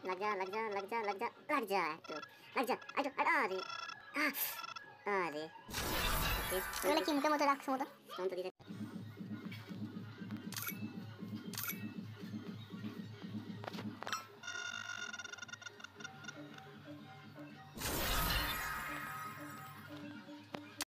लग जा लग जा लग जा लग जा लग जा একটু लग जा একটু আরে আরে ওকে এগুলো কি মুখের মতো রাখছো মতো ফোন তো দিতে